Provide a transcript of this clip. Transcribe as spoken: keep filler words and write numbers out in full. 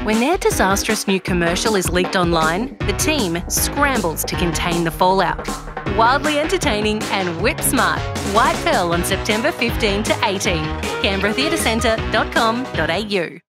When their disastrous new commercial is leaked online, the team scrambles to contain the fallout. Wildly entertaining and whip smart. White Pearl on September fifteenth to eighteenth. Canberra Theatre Centre dot com dot a u